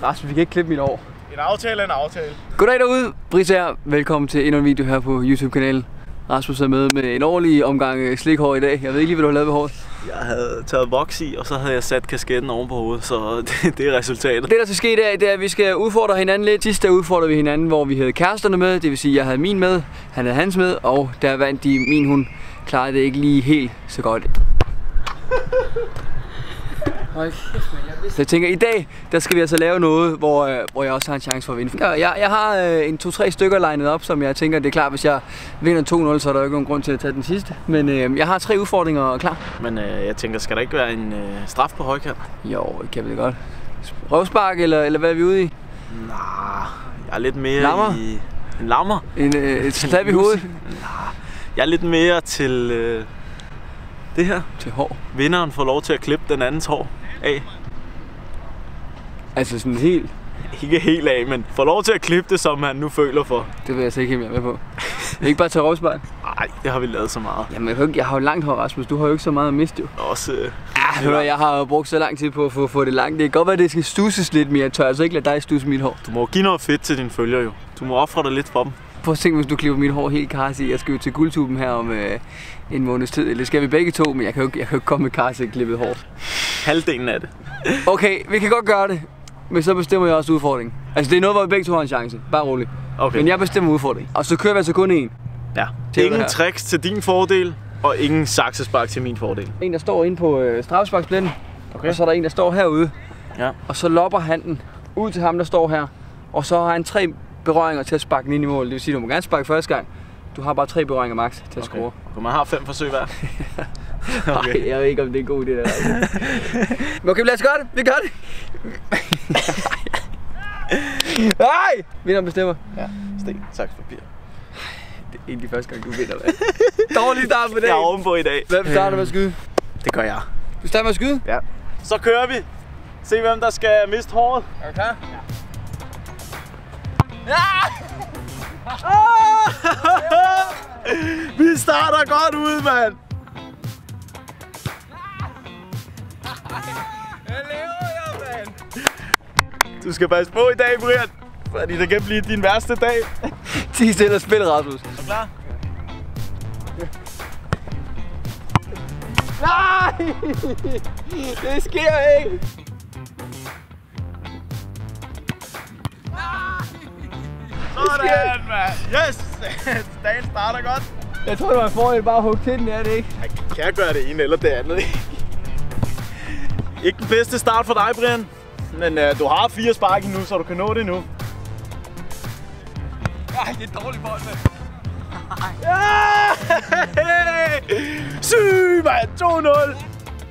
Rasmus, vi kan ikke klippe mit år. En aftale er en aftale. Goddag derude, Britta her. Velkommen til endnu en video her på YouTube-kanalen. Rasmus er med en ordentlig omgang slikhår i dag. Jeg ved ikke lige, hvad du har lavet ved håret. Jeg havde taget voks i, og så havde jeg sat kasketten oven på hovedet, så det er resultatet. Det der skal ske i dag, det er, at vi skal udfordre hinanden lidt. Sidst der udfordrede vi hinanden, hvor vi havde kæresterne med. Det vil sige, at jeg havde min med, han havde hans med, og der vandt de min hund. Klarede det ikke lige helt så godt. Så jeg tænker, i dag, der skal vi altså lave noget, hvor jeg også har en chance for at vinde. Jeg har en 2-3 stykker legnet op, som jeg tænker, det er klart, hvis jeg vinder 2-0, så er der jo ikke nogen grund til at tage den sidste. Men jeg har 3 udfordringer klar. Men jeg tænker, skal der ikke være en straf på højkant? Jo, det kan vi det godt. Røvspark, eller hvad er vi ude i? Nej, jeg er lidt mere lammer? i... En lammer? Et slap i hovedet? Nej, jeg er lidt mere til det her. Til hår? Vinderen får lov til at klippe den andens hår af. Altså sådan helt? Ikke helt af, men får lov til at klippe det, som han nu føler for. Det vil jeg så ikke helt mere med på. Ikke bare tage røvspark? Nej, det har vi lavet så meget. Jamen, jeg har jo langt hår, Rasmus. Du har jo ikke så meget at miste, jo. Også... Jeg har jo brugt så lang tid på at få det langt. Det kan godt være, at det skal stusses lidt, men jeg tør altså ikke lade dig stusse mit hår. Du må give noget fedt til dine følgere, jo. Du må ofre dig lidt for dem. Prøv at tænke, hvis du klipper mit hår helt karse i. Jeg skal jo til Guldtuben her om en måneds tid. Eller skal vi begge to, men jeg kan jo ikke komme med karse klippet hår. Halvdelen af det. Okay, vi kan godt gøre det. Men så bestemmer jeg også udfordringen. Altså det er noget, hvor vi begge to har en chance. Bare roligt. Okay. Men jeg bestemmer udfordringen. Og så kører vi altså kun én. Ja. Ingen tricks til din fordel, og ingen saksespark til min fordel. En, der står inde på straffesparkspletten. Okay. Og så er der en, der står herude. Ja. Og så lopper han den ud til ham, der står her. Og så har han 3 berøringer til at sparke den ind i mål. Det vil sige, at du må gerne sparke første gang. Du har bare 3 berøringer max til at score. Okay, man har 5 forsøg hver. Okay. Nej, jeg ved ikke, om det er en god idé der. Men okay, lad os gøre det. Vi gør det. Nej! Vinderen bestemmer. Ja, sten, saks, papir. Det er egentlig første gang, du vinder, hvad? Dårlig start på dagen. Jeg er ovenpå i dag. Hvem starter med at skyde? Det gør jeg. Du starter med at skyde? Ja. Så kører vi. Se hvem der skal miste håret. Er du klar? Ja! Vi starter godt ud, mand. Hvad laver jeg, mand? Du skal passe på i dag, Brian. Fordi det kan blive din værste dag. 10 stille og spil, Rasmus. Er du klar? Nej! Det sker ikke! Sådan, mand! Yes! Dagen starter godt. Jeg tror, det var en fordel bare at hugge til den, er det ikke? Jeg kan gøre det ene eller det andet. Ikke den bedste start for dig, Brian. Men du har 4 spark nu, så du kan nå det nu. Ej, det er dårlig bold, mand. Ja! Syg, mand! 2-0!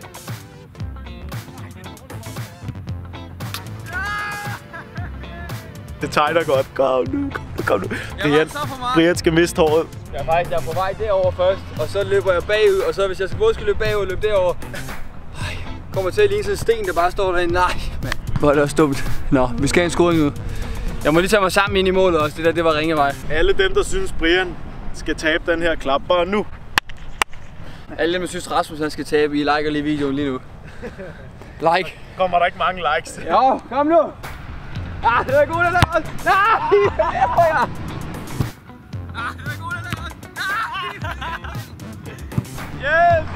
Det tegner godt. Kom nu. Brian skal miste håret. Jeg er på vej derover først, og så løber jeg bagud, og så hvis jeg både skal løbe bagud og løbe derover, kommer til at ligne sådan en sten, der bare står derinde. Nej, mand. Hvor er det også dumt. Nå, vi skal have en scoring nu. Jeg må lige tage mig sammen ind i målet også. Det var ringevej. Alle dem, der synes, Brian skal tabe den her klap, bare nu. Alle dem, der synes, Rasmus han skal tabe, I liker lige videoen lige nu. Like. Kommer der ikke mange likes til? Jo, kom nu. Ah, det er god, den der. Nej! Ah, det er god, den der. Yes!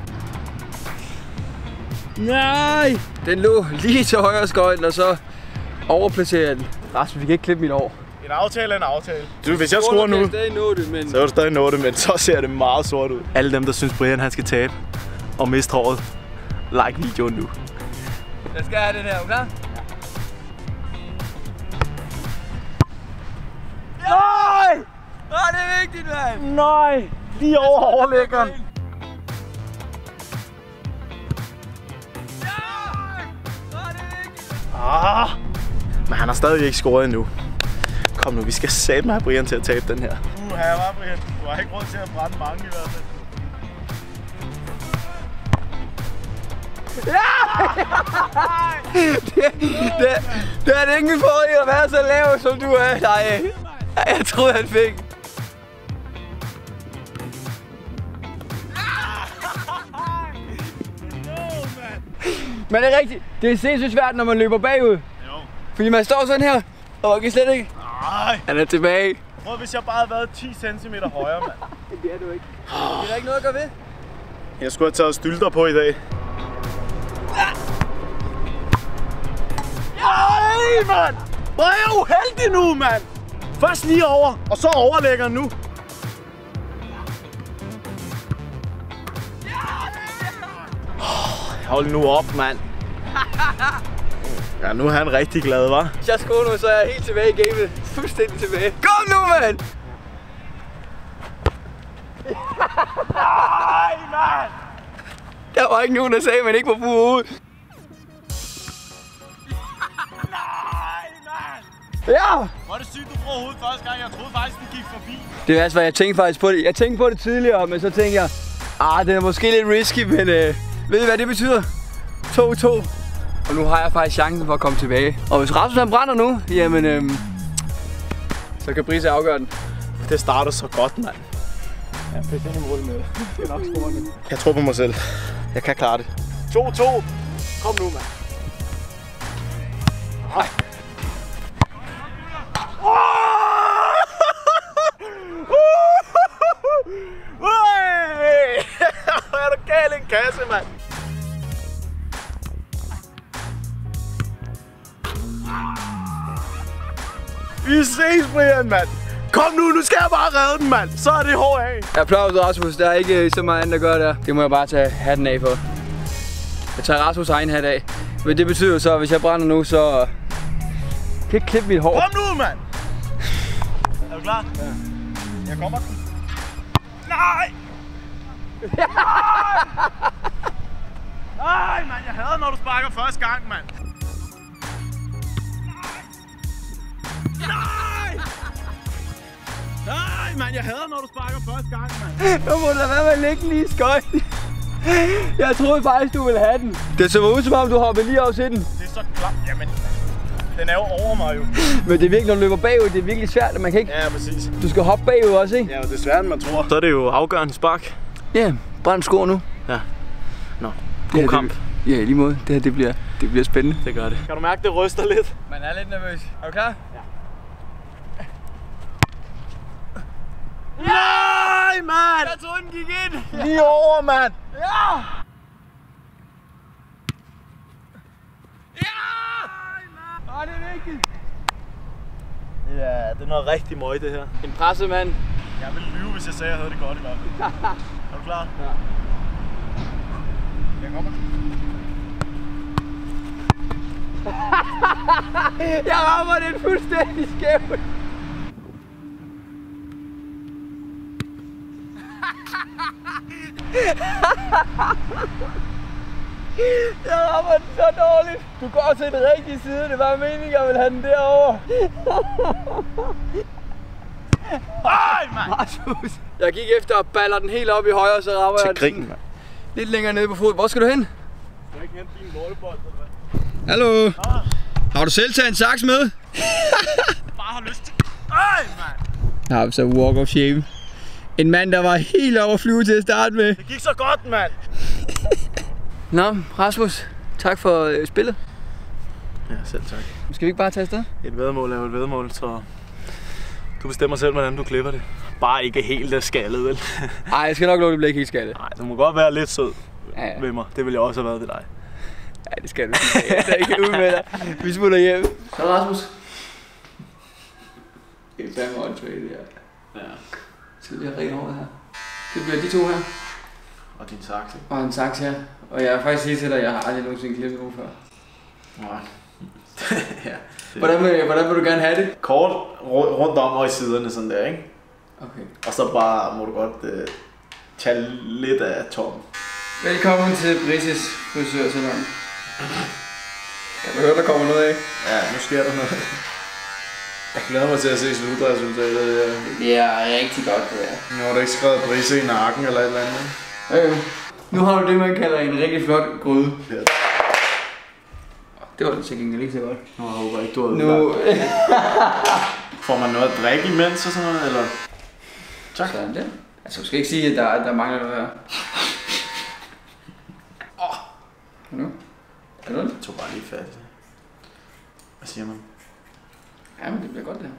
Nej! Den lå lige til højre skøjten, og så overplacerer jeg den. Rasmus, vi kan ikke klippe mit år. En aftale er en aftale. Du, hvis jeg scorer nu, så kan du stadig nå det, men så ser det meget sort ud. Alle dem, der synes, Brian han skal tabe og miste håret, like videoen nu. Jeg skal have den her, er du klar? Nej! Det er vigtigt, mand! Nej! Lige over overlæggeren. Men han har stadig ikke scoret endnu. Kom nu, vi skal satme have Brian til at tabe den her. Her var Brian. Du har ikke råd til at brænde mange i hvert fald. Det er det ikke min fordel at være så lav, som du er. Nej, jeg troede, han fik. Men det er rigtigt. Det er sindssygt svært, når man løber bagud. Jo. Fordi man står sådan her, og man kan slet ikke. Nej. Han er tilbage. Prøv, hvis jeg bare havde været 10 cm højere, mand. Det er du ikke. Det er ikke noget at gøre ved. Jeg skulle have taget stylter på i dag. Ej, mand! Hvor er jeg uheldig nu, mand! Først lige over, og så overlægger nu. Hold nu op, mand. Ja, nu er han rigtig glad, hva'? Hvis jeg scorer nu, så er jeg helt tilbage i gamet. Fuldstændig tilbage. Kom nu, mand! Nej, mand! Der var ikke nogen, der sagde, at man ikke må bruge hovedet. Nej, mand! Ja! Hvor er det sygt, du bruger hovedet første gang. Jeg troede faktisk, den gik forbi. Det er altså, hvad jeg tænkte faktisk på det. Jeg tænkte på det tidligere, men så tænkte jeg, det er måske lidt risky, men ved I, hvad det betyder? 2-2. Og nu har jeg faktisk chancen for at komme tilbage. Og hvis Rasmus han brænder nu, jamen, så kan Brisse afgøre den. Det starter så godt, mand. Ja, pisse ind i målet med. Det er nok scorende. Jeg tror på mig selv. Jeg kan klare det. 2-2. Kom nu, mand. Nej. Er du gal en kasse, mand? Vi ses, Brian, mand. Kom nu skal jeg bare redde den, mand. Så er det HA. Applaus, Rasmus. Der er ikke så meget andet, der gør der. Det må jeg bare tage hatten af for. Jeg tager Rasmus egen hat af. Men det betyder så, at hvis jeg brænder nu, så kan jeg ikke klippe mit hår. Kom nu, mand. Er du klar? Ja. Jeg kommer. Nej! Nej, mand. Jeg hader, når du sparker første gang, mand. Nej! Nej, mand. Jeg hader, når du sparker første gang, mand. Nu må du lade være med at lægge lige i skøjten. Jeg troede faktisk, du ville have den. Det så ud som om, du hoppede lige over til den. Det er så klart. Jamen, den er jo over mig jo. Men det er virkelig, når du løber bagud, det er virkelig svært, at man kan ikke... Ja, præcis. Du skal hoppe bagud også, ikke? Ja, det er sværere, end man tror. Så er det jo afgørende spark. Ja, brænd skor nu. Ja. Nå, god kamp. Ja, i lige måde. Det bliver spændende. Det gør det. Kan du mærke, det ryster lidt? Man er lidt nervøs. Er du klar? Ja. Nej, mand! Jeg troede, den gik ind. Lige over, mand! Ja! Ja! Det er vigtigt. Ja, det er noget rigtig møg, det her. En pressemand. Jeg ville lyve, hvis jeg sagde, at jeg havde det godt i hvert fald. Er du klar? Ja. Jeg kommer. Jeg rammer den fuldstændig skævt. Jeg rammer den så dårligt. Du går til den rigtige side. Det var meningen, at jeg ville have den derovre. Ej, mand! Rasmus. Jeg gik efter at baller den helt op i højre, så rammer jeg den grin, lidt længere nede på foden. Hvor skal du hen? Skal jeg ikke hente din lortebold, eller hvad? Hallo? Har du selv taget en saks med? Bare har lyst til. Ej, mand! Ja, så walk of shame. En mand, der var helt over at flyve til at starte med. Det gik så godt, mand! Nå, Rasmus. Tak for spillet. Ja, selv tak. Skal vi ikke bare tage afsted? Et væddemål er jo et væddemål, så du bestemmer selv, hvordan du klipper det. Bare ikke helt skaldet, vel? Nej, jeg skal nok love, det bliver ikke helt skaldet. Nej, du må godt være lidt sød ja. ved mig. Det ville jeg også have været ved dig. Ja, det skal du. Jeg er ikke ud med dig. Vi smutter hjem. Så Rasmus. Det er fandme åndssvagt, det her. Ja. Skal vi have rent over her? Det bliver de to her. Og din saks, ikke? Og en saks her. Og jeg har faktisk sige til dig, at jeg har aldrig nogensinde klippet nogen før. Nej. Ja. Hvordan vil du gerne have det? Kort rundt om og i siderne sådan der, ikke? Okay. Og så bare må du godt tage lidt af toppen. Velkommen til Brisses frisørsalon. Kan du høre, der kommer noget af? Ja, nu sker der noget. Jeg glæder mig til at se slutresultatet. Det er rigtig godt, det her. Nu har du ikke skrevet Brisse i nakken eller et eller andet. Nu har du det, man kalder en rigtig flot gryde. Ja. Det var det til gengæld ikke så godt. Nå, jeg håber ikke, du har nu... Får man noget at drikke imens og sådan noget, eller? Tak. Sådan der. Altså, du skal ikke sige, at der mangler noget her. Nu? Er det noget? Jeg tog bare lige fat. Hvad siger man? Ja, men det bliver godt det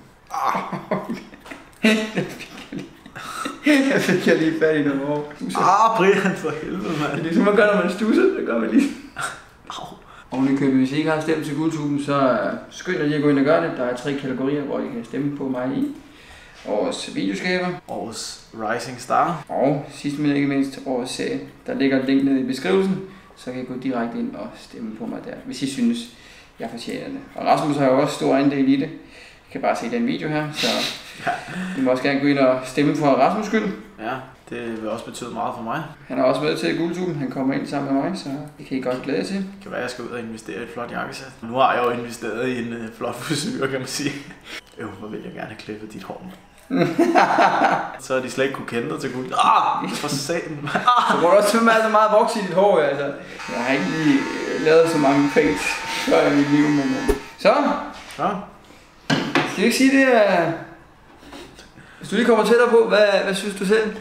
her. Jeg fik lige fat i nogle år. Brian, for helvede, mand. Det er ligesom man gør, når man stusser, det gør man lige. Og hvis I ikke har stemt til Guldtuben, så skynd dig lige at gå ind og gøre det. Der er 3 kategorier, hvor I kan stemme på mig i. Årets videoskaber. Årets Rising Star. Og sidst men ikke mindst, årets serie. Der ligger et link nede i beskrivelsen, så kan I gå direkte ind og stemme på mig der, hvis I synes, jeg fortjener det. Og Rasmus har jo også stor andel i det. I kan bare se den video her, så I må også gerne gå ind og stemme for Rasmus' skyld. Ja, det vil også betyde meget for mig. Han er også med til Guldtuben. Han kommer ind sammen med mig, så det kan I godt glæde til. Det kan være, at jeg skal ud og investere i et flot jakkesæt. Nu har jeg jo investeret i en flot frisyr, kan man sige. Hvor vil jeg gerne have klippet dit hår. Så har de slet ikke kunne kende dig til guld. For satan. Så går du også med så meget voks i dit hår, altså. Jeg har ikke lige lavet så mange fakes før i mit liv, men så. Ja. Skal du ikke sige det? Hvis du lige kommer tættere på, hvad synes du selv?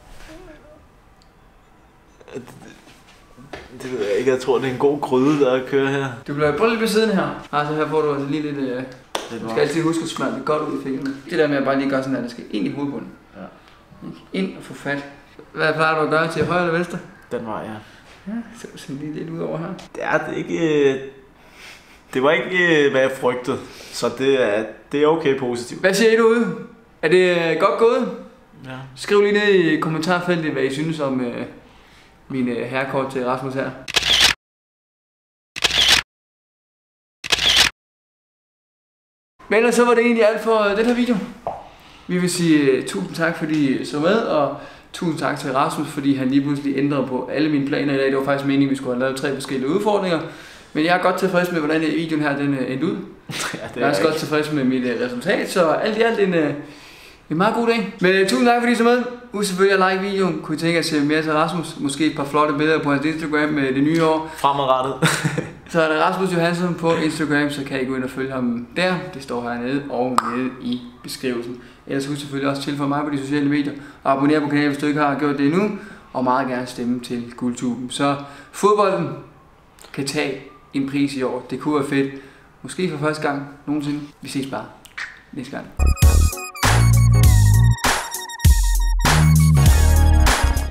Det ved jeg ikke. Jeg tror, det er en god gryde, der kører her. Du bliver prøve lidt ved siden her. Altså her får du altså lige lidt... Du skal altid huske at smøre det godt ud i fingrene. Det der med at bare lige gøre sådan, at der skal ind i hovedbunden. Ja. Ind og få fat. Hvad plejer du at gøre til højre eller venstre? Den vej, ja. Ja, så sådan lige lidt ud over her. Det er ikke... Det var ikke, hvad jeg frygtede. Så det er okay positivt. Hvad siger I derude? Er det godt gået? Ja. Skriv lige ned i kommentarfeltet, hvad I synes om mine herrekort til Rasmus her. Men så var det egentlig alt for den her video. Vi vil sige tusind tak, fordi I så med, og tusind tak til Rasmus, fordi han lige pludselig ændrede på alle mine planer i dag. Det var faktisk meningen, at vi skulle have lavet 3 forskellige udfordringer. Men jeg er godt tilfreds med, hvordan videoen her den endte ud. Ja, jeg er også godt tilfreds med mit resultat, så alt i alt en meget god dag. Men tusind tak, fordi I så med. Husk selvfølgelig at like videoen. Kunne I tænke at se mere til Rasmus? Måske et par flotte billeder på hans Instagram med det nye år. Fremadrettet. Så er der Rasmus Johansson på Instagram, så kan I gå ind og følge ham der. Det står hernede og nede i beskrivelsen. Ellers husk selvfølgelig også tilføje mig på de sociale medier. Og abonner på kanalen, hvis du ikke har gjort det endnu. Og meget gerne stemme til Guldtuben. Så fodbolden kan tage en pris i år. Det kunne være fedt. Måske for første gang nogensinde. Vi ses bare næste gang.